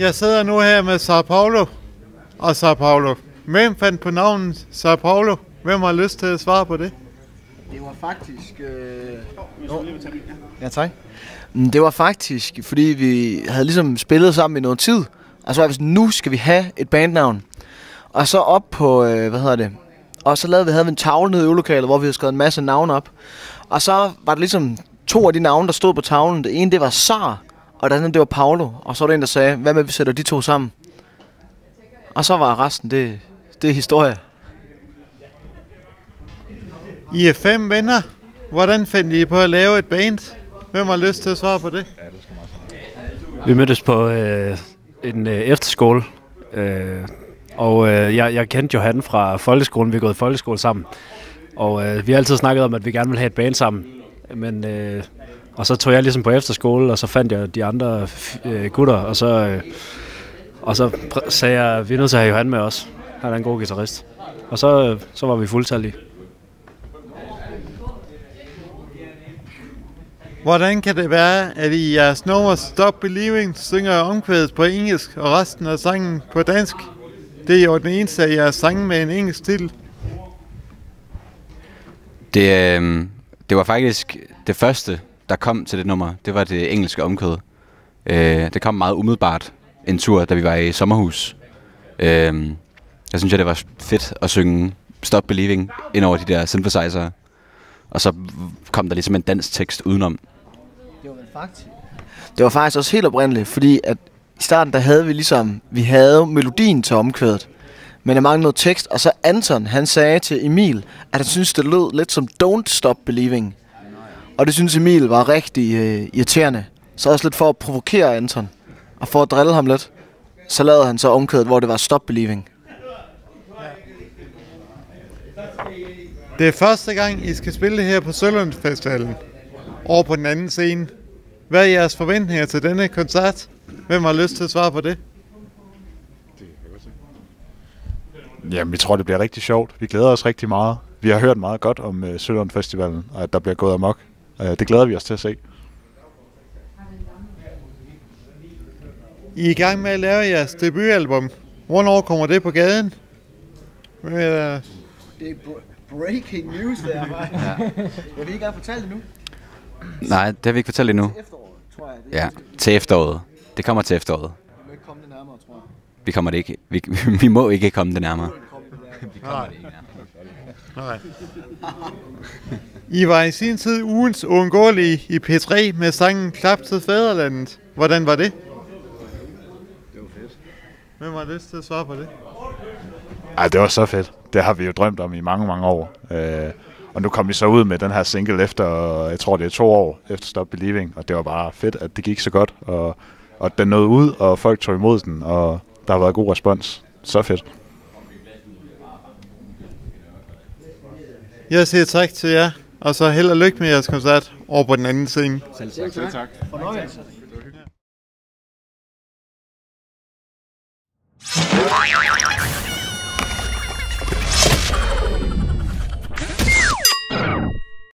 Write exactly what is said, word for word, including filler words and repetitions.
Jeg sidder nu her med Sao Paulo og Sao Paulo. Hvem fandt på navnet Sao Paulo? Hvem har lyst til at svare på det? Det var faktisk... Øh... Oh. Ja, tak. Det var faktisk, fordi vi havde ligesom spillet sammen i noget tid. Og så var vi sådan, nu skal vi have et bandnavn. Og så op på, øh, hvad hedder det? Og så lavede vi, havde vi en tavle nede i øvelokalet, hvor vi havde skrevet en masse navne op. Og så var det ligesom to af de navne, der stod på tavlen. Det ene, det var Sar, og det andet, det var Paulo. Og så var der en, der sagde, hvad med, at vi sætter de to sammen? Og så var resten, det, det er historie. I er fem venner. Hvordan fandt I på at lave et band? Hvem har lyst til at svare på det? Vi mødtes på øh, en øh, efterskole, øh, og øh, jeg, jeg kendte Johan fra folkeskolen. Vi er gået i folkeskole sammen, og øh, vi har altid snakket om, at vi gerne ville have et band sammen. Men, øh, og så tog jeg ligesom på efterskole, og så fandt jeg de andre øh, gutter, og så, øh, og så sagde jeg, vi er nødt til at have Johan med os. Han er en god guitarist. Og så, øh, så var vi fuldtallige. Hvordan kan det være, at i jeres nummer Stop Believing synger omkvædet på engelsk og resten af sangen på dansk? Det er jo den eneste af jeres sange med en engelsk titel. Det, øh, det var faktisk det første, der kom til det nummer. Det var det engelske omkvæd. Øh, det kom meget umiddelbart en tur, da vi var i sommerhus. Øh, jeg synes, at det var fedt at synge Stop Believing ind over de der synthesizer. Og så kom der ligesom en dansk tekst udenom. Det var faktisk. Det var faktisk også helt oprindeligt, fordi at i starten der havde vi ligesom, vi havde melodien til omkvædet, men der manglede noget tekst, og så Anton, han sagde til Emil, at han syntes, det lød lidt som Don't Stop Believing. Og det synes Emil var rigtig øh, irriterende. Så også lidt for at provokere Anton, og for at drille ham lidt, så lavede han så omkvædet, hvor det var Stop Believing. Det er første gang, I skal spille det her på Sølund Festivalen. Over på den anden scene. Hvad er jeres forventninger til denne koncert? Hvem har lyst til at svare på det? Jamen, vi tror, det bliver rigtig sjovt. Vi glæder os rigtig meget. Vi har hørt meget godt om uh, Sølund Festivalen, og at der bliver gået amok. Uh, det glæder vi os til at se. I er i gang med at lave jeres debutalbum. Hvornår kommer det på gaden? Hvad er det? Det er breaking news, der er bare. Ja. Jeg vil ikke engang fortælle det nu. Nej, det har vi ikke fortalt endnu. Til efteråret, tror jeg. Det ja, til efteråret. Det kommer til efteråret. Vi må ikke komme det nærmere, tror jeg. Vi kommer det ikke. Vi, vi må ikke komme det nærmere. Vi kommer det ikke nærmere. I var i sin tid ugens uundgåelige i P tre med sangen Klap til Fædrelandet. Hvordan var det? Det var fedt. Hvem har lyst til at svare på det? Ej, det var så fedt. Det har vi jo drømt om i mange, mange år. Øh, og nu kom vi så ud med den her single efter, jeg tror det er to år efter Stop Believing, og det var bare fedt, at det gik så godt, og, og den nåede ud, og folk tog imod den, og der har været god respons. Så fedt. Jeg siger tak til jer, og så held og lykke med jeres koncert over på den anden scene. Selv tak. Selv tak. Fornøjelse.